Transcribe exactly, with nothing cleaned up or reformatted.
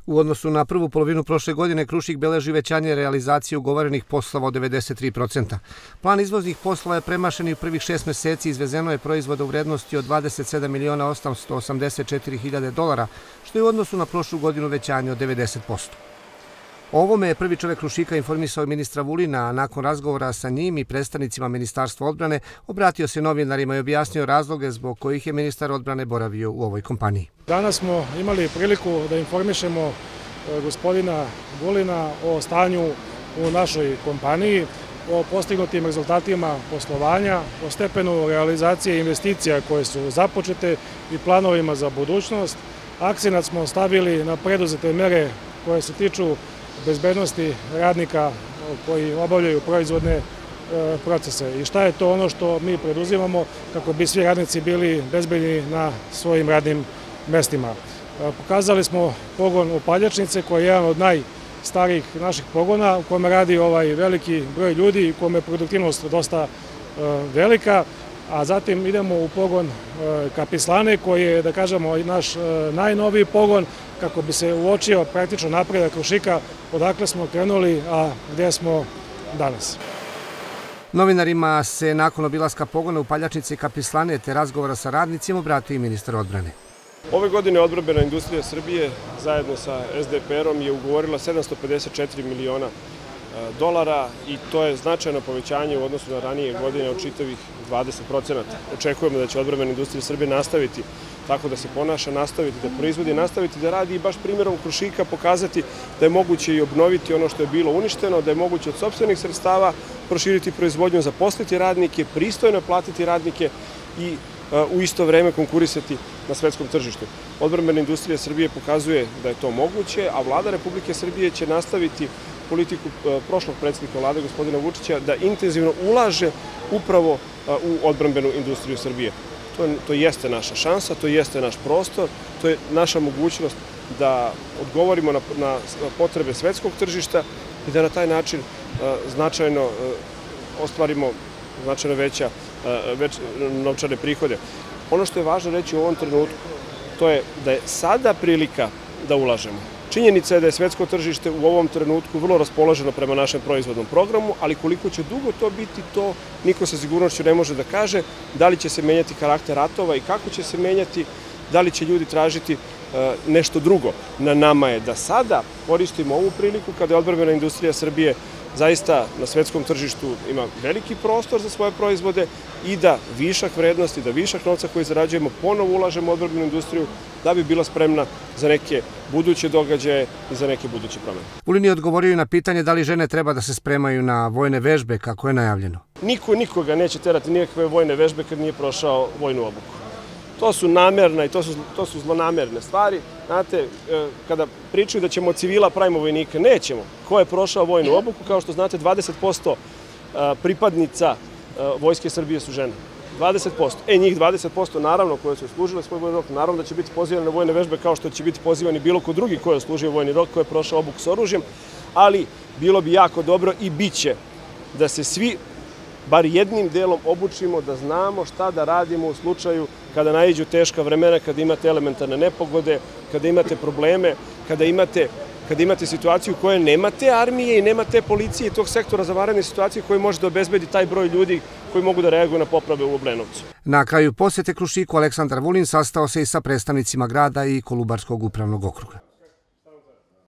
U odnosu na prvu polovinu prošle godine, Krušik beleži uvećanje realizacije ugovorenih poslova od devedeset tri posto. Plan izvoznih poslova je premašen i u prvih šest meseci izvezeno je proizvoda u vrednosti od dvadeset sedam miliona osamsto osamdeset četiri hiljade dolara, što je u odnosu na prošlu godinu uvećanje od devedeset posto. O ovome je prvi čovek Krušika informisao ministra Vulina, a nakon razgovora sa njim i predstavnicima Ministarstva odbrane obratio se novinarima i objasnio razloge zbog kojih je ministar odbrane boravio u ovoj kompaniji. Danas smo imali priliku da informišemo gospodina Vulina o stanju u našoj kompaniji, o postignutim rezultatima poslovanja, o stepenu realizacije investicija koje su započete i planovima za budućnost. Akcenat smo stavili na preduzete mere koje se tiču bezbednosti radnika koji obavljaju proizvodne procese i šta je to ono što mi preduzimamo kako bi svi radnici bili bezbedni na svojim radnim mestima. Pokazali smo pogon upaljačnice koji je jedan od najstarijih naših pogona u kome radi ovaj veliki broj ljudi i u kome je produktivnost dosta velika, a zatim idemo u pogon kapislane koji je, da kažemo, naš najnoviji pogon kako bi se uočio praktično napredak Krušika odakle smo krenuli, a gde smo danas. Novinarima se nakon obilaska pogona upaljačnice i kapislane te razgovora sa radnicima obratio i ministar odbrane. Ove godine odbrambena industrija Srbije zajedno sa S D P R-om je ugovorila sedamsto pedeset četiri miliona dolara i to je značajno povećanje u odnosu na ranije godine od čitavih dvadeset posto. Očekujemo da će odbrambena industrija Srbije nastaviti tako da se ponaša, nastaviti da proizvodi, nastaviti da radi i baš primjerom Krušika pokazati da je moguće i obnoviti ono što je bilo uništeno, da je moguće od sopstvenih sredstava proširiti proizvodnju, zaposliti radnike, pristojno platiti radnike i u isto vreme konkurisati na svetskom tržištu. Odbrambena industrija Srbije pokazuje da je to moguće, a Vlada Republike Srbije će nastaviti politiku prošlog predsjednika Vlade, gospodina Vučića, da intenzivno ulaže upravo u odbrambenu industriju Srbije. To, to jeste naša šansa, to jeste naš prostor, to je naša mogućnost da odgovorimo na, na potrebe svetskog tržišta i da na taj način značajno ostvarimo značajno veća već novčane prihode. Ono što je važno reći u ovom trenutku, to je da je sada prilika da ulažemo. Činjenica je da je svetsko tržište u ovom trenutku vrlo raspoloženo prema našem proizvodnom programu, ali koliko će dugo to biti, to niko sa sigurnošću ne može da kaže. Da li će se menjati karakter ratova i kako će se menjati, da li će ljudi tražiti nešto drugo. Na nama je da sada koristimo ovu priliku kada je odbrambena industrija Srbije zaista na svetskom tržištu ima veliki prostor za svoje proizvode i da višak vrednosti, da višak novca koji zarađujemo ponovo ulažemo u odbrambenu industriju da bi bila spremna za neke buduće događaje i za neke buduće promene. Vulin je odgovorio i na pitanje da li žene treba da se spremaju na vojne vežbe kako je najavljeno. Niko nikoga neće terati nikakve vojne vežbe kad nije prošao vojnu obuku. To su namerna i to su, to su zlonamerne stvari. Znate, kada pričaju da ćemo od civila pravimo vojnika, nećemo. Ko je prošao vojnu obuku, kao što znate, dvadeset posto pripadnica Vojske Srbije su žene. dvadeset posto. E, njih dvadeset posto, naravno, koje su služile svoj vojni rok, naravno da će biti pozivani na vojne vežbe kao što će biti pozivani bilo ko drugi ko je služio vojni rok, ko je prošao obuku s oružjem, ali bilo bi jako dobro i bit će da se svi bar jednim delom obučimo, da znamo šta da radimo u slučaju kada naiđu teška vremena, kada imate elementarne nepogode, kada imate probleme, kada imate, kada imate situaciju u kojoj nemate armije i nemate policije i tog sektora za vanredne situacije koji može da obezbedi taj broj ljudi koji mogu da reaguju na poplave u Obrenovcu. Na kraju posete Krušiku Aleksandar Vulin sastao se i sa predstavnicima grada i Kolubarskog upravnog okruga.